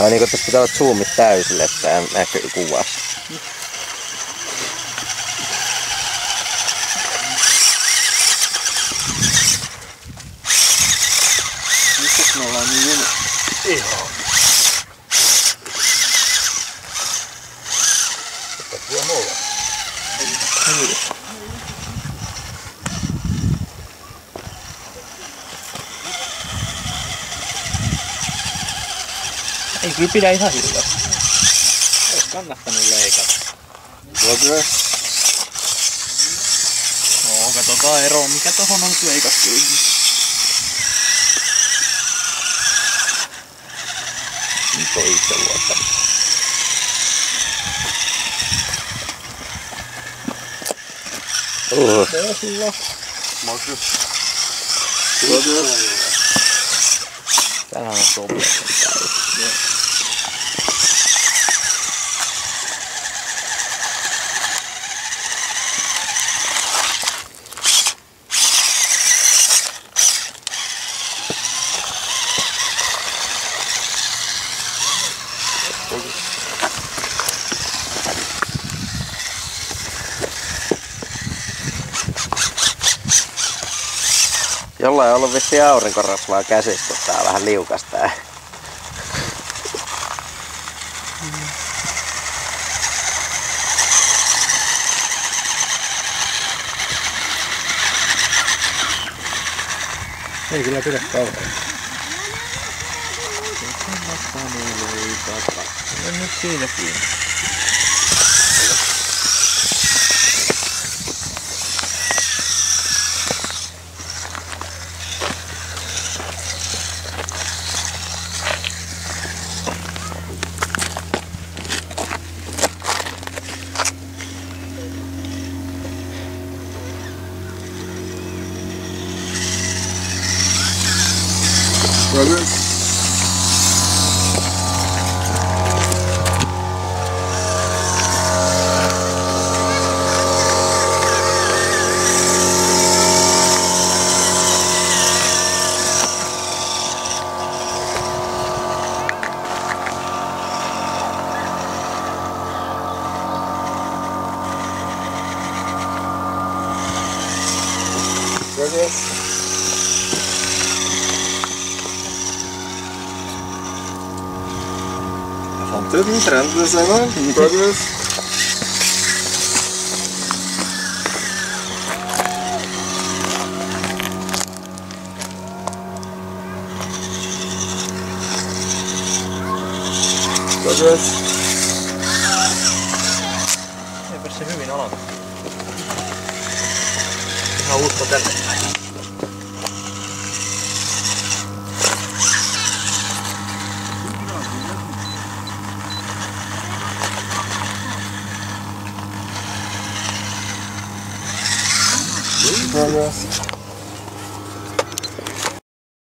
Ai niinku tässä pitää olla zoomit täysille, että tää näkyy kuvassa. Mistäs me ollaan niin jumissa? Ihan. Että tuo nolla. Ei kyllä pidä ihan hiljaa. Ois kannattanut leikata. Progress. No, katsotaan eroa, mikä tohon on nyt leikattu. Nyt on itse luottamista. Se on sulla. Markus. Progress. Täällähän on sopia. Jollain on ollut vissiin aurinkorasvaa käsissä, kun tää on vähän liukas tää. Ei kyllä pidä kauhean. No nyt siinä kiinni. Progress. Progress. Fantasm trend in progress. Progress. Eipä se hyvin aloita. Ihan uutta tänne. Progress.